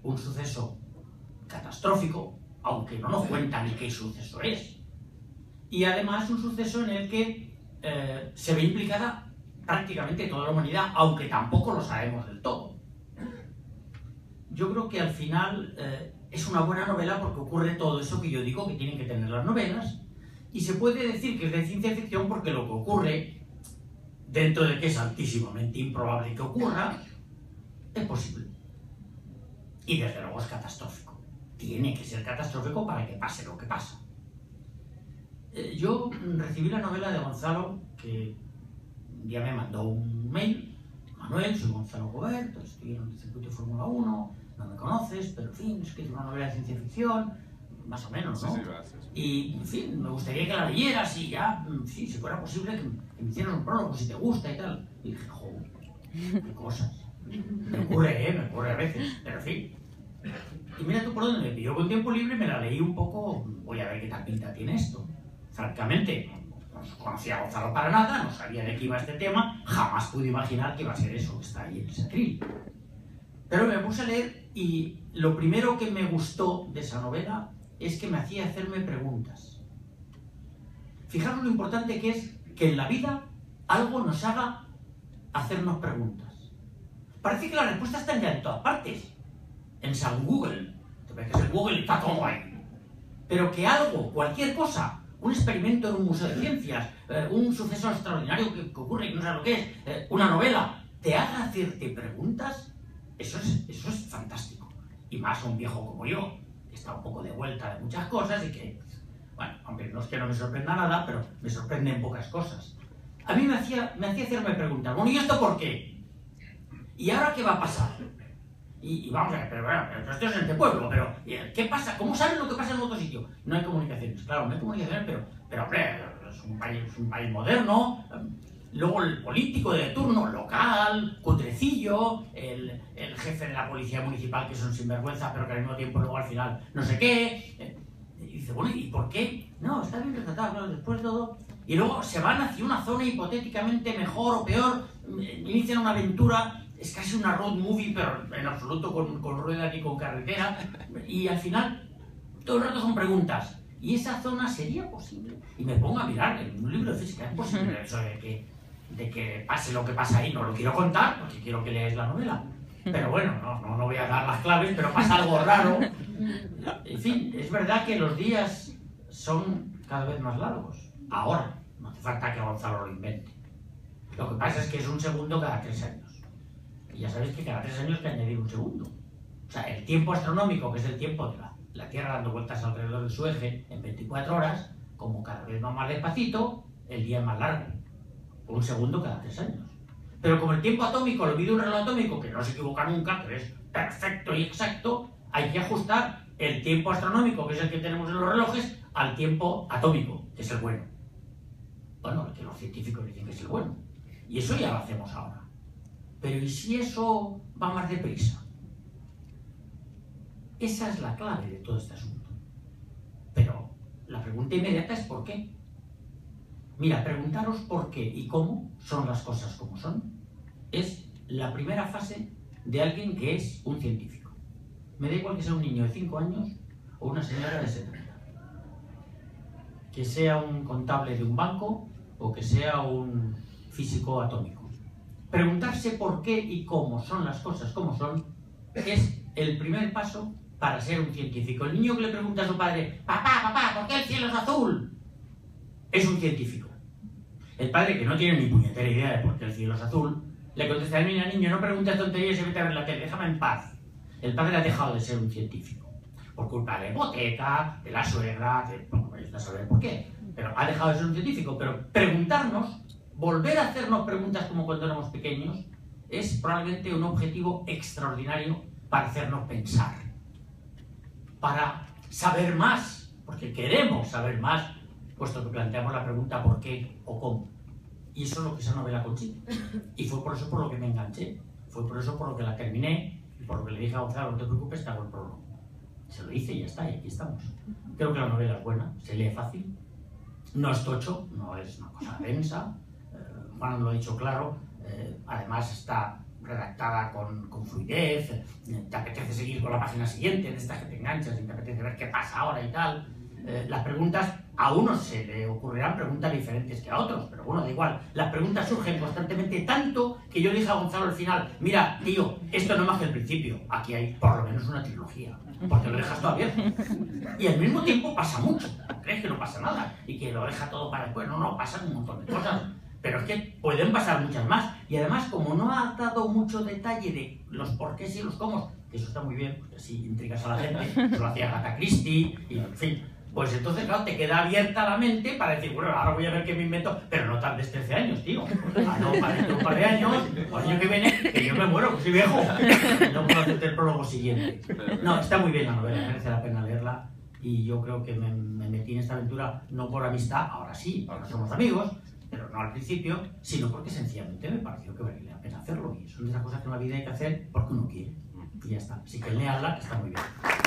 un suceso catastrófico, aunque no nos cuenta ni qué suceso es. Y además un suceso en el que se ve implicada prácticamente toda la humanidad, aunque tampoco lo sabemos del todo. Yo creo que al final es una buena novela porque ocurre todo eso que yo digo que tienen que tener las novelas, y se puede decir que es de ciencia ficción porque lo que ocurre, dentro de que es altísimamente improbable que ocurra, es posible. Y desde luego es catastrófico. Tiene que ser catastrófico para que pase lo que pasa. Yo recibí la novela de Gonzalo, que un día me mandó un mail. Manuel, soy Gonzalo Gobert, estoy en el circuito de Fórmula 1, no me conoces, pero en fin, es que es una novela de ciencia ficción, más o menos, ¿no? Sí, gracias. Y, en fin, me gustaría que la leyeras y ya, sí, si fuera posible, que me hicieras un prólogo, si te gusta y tal. Y dije, joder, qué cosas. Me ocurre a veces, pero en fin. Y mira tú por dónde me pilló con tiempo libre, me la leí un poco, voy a ver qué tal pinta tiene esto. Francamente, no conocía a Gonzalo para nada, no sabía de qué iba este tema, jamás pude imaginar que iba a ser eso que está ahí en ese atril. Pero me puse a leer y lo primero que me gustó de esa novela es que me hacía hacerme preguntas. Fijaros lo importante que es que en la vida algo nos haga hacernos preguntas. Parece que la respuesta está ya en todas partes. En San Google, te ves que es el Google y está todo ahí. Pero que algo, cualquier cosa, un experimento en un museo de ciencias, un suceso extraordinario que ocurre y que no sabes lo que es, una novela, te haga hacerte preguntas, eso es fantástico. Y más a un viejo como yo, que está un poco de vuelta de muchas cosas y que, bueno, aunque no es que no me sorprenda nada, pero me sorprenden pocas cosas. A mí me hacía hacerme preguntas, bueno, ¿y esto por qué? ¿Y ahora qué va a pasar? Y vamos a ver, pero bueno, esto es en este pueblo, pero ¿qué pasa? ¿Cómo saben lo que pasa en otro sitio? No hay comunicaciones, claro, no hay comunicaciones, pero hombre, es un país moderno. Luego el político de turno, local, cutrecillo, el jefe de la policía municipal, que son sinvergüenzas, pero que al mismo tiempo luego al final no sé qué. Y dice, bueno, ¿y por qué? No, está bien retratado, claro, después de todo. Y luego se van hacia una zona hipotéticamente mejor o peor, inician una aventura. Es casi una road movie, pero en absoluto con ruedas ni con carretera. Y al final, todo el rato son preguntas. ¿Y esa zona sería posible? Y me pongo a mirar en un libro de física. ¿Es posible eso de que pase lo que pasa ahí? No lo quiero contar, porque quiero que leáis la novela. Pero bueno, no voy a dar las claves, pero pasa algo raro. En fin, es verdad que los días son cada vez más largos. Ahora, no hace falta que Gonzalo lo invente. Lo que pasa es que es un segundo cada 3 años. Y ya sabéis que cada 3 años hay que añadir un segundo. O sea, el tiempo astronómico, que es el tiempo de la Tierra dando vueltas alrededor de su eje en 24 horas, como cada vez va más despacito, el día es más largo. Un segundo cada 3 años. Pero como el tiempo atómico lo mide un reloj atómico, que no se equivoca nunca, que es perfecto y exacto, hay que ajustar el tiempo astronómico, que es el que tenemos en los relojes, al tiempo atómico, que es el bueno. Bueno, que los científicos dicen que es el bueno. Y eso ya lo hacemos ahora. Pero ¿y si eso va más deprisa? Esa es la clave de todo este asunto. Pero la pregunta inmediata es ¿por qué? Mira, preguntaros por qué y cómo son las cosas como son es la primera fase de alguien que es un científico. Me da igual que sea un niño de 5 años o una señora de 70. Que sea un contable de un banco o que sea un físico atómico. Preguntarse por qué y cómo son las cosas como son es el primer paso para ser un científico. El niño que le pregunta a su padre, papá, ¿por qué el cielo es azul? Es un científico. El padre, que no tiene ni puñetera idea de por qué el cielo es azul, le contesta, mira niño, no preguntes tonterías y vete a ver la tele, déjame en paz. El padre ha dejado de ser un científico. Por culpa de la hipoteca, de la suegra, no a saber por qué. Pero ha dejado de ser un científico. Pero preguntarnos, volver a hacernos preguntas como cuando éramos pequeños, es probablemente un objetivo extraordinario para hacernos pensar. Para saber más, porque queremos saber más, puesto que planteamos la pregunta ¿por qué o cómo? Y eso es lo que esa novela consigue. Y fue por eso por lo que me enganché. Fue por eso por lo que la terminé y por lo que le dije a Gonzalo, no te preocupes, te hago el prólogo. Se lo hice y ya está, y aquí estamos. Creo que la novela es buena, se lee fácil, no es tocho, no es una cosa densa. Juan lo ha dicho claro, además está redactada con fluidez, te apetece seguir con la página siguiente, de estas que te enganchas y te apetece ver qué pasa ahora y tal. Las preguntas, a unos se le ocurrirán preguntas diferentes que a otros, pero bueno, da igual. Las preguntas surgen constantemente tanto que yo le dije a Gonzalo al final, mira, tío, esto no es más que el principio, aquí hay por lo menos una trilogía, porque lo dejas todo abierto. Y al mismo tiempo pasa mucho, crees que no pasa nada y que lo deja todo para después, no, pasan un montón de cosas. Pero es que pueden pasar muchas más. Y además, como no ha dado mucho detalle de los porqués y los cómo, que eso está muy bien, porque así intrigas a la gente, eso lo hacía Agatha Christie, y en fin. Pues entonces, claro, te queda abierta la mente para decir, bueno, ahora voy a ver qué me invento, pero no tardes 13 años, tío. Ah, no, para dentro de un par de años, o el año que viene, que yo me muero, que soy viejo. No puedo hacerte el prólogo siguiente. No, está muy bien la novela, merece la pena leerla. Y yo creo que me metí en esta aventura no por amistad, ahora sí, ahora somos amigos, pero no al principio, sino porque sencillamente me pareció que valía la pena hacerlo. Y son de esas cosas que en la vida hay que hacer porque uno quiere. Y ya está. Así que leadla, que está muy bien.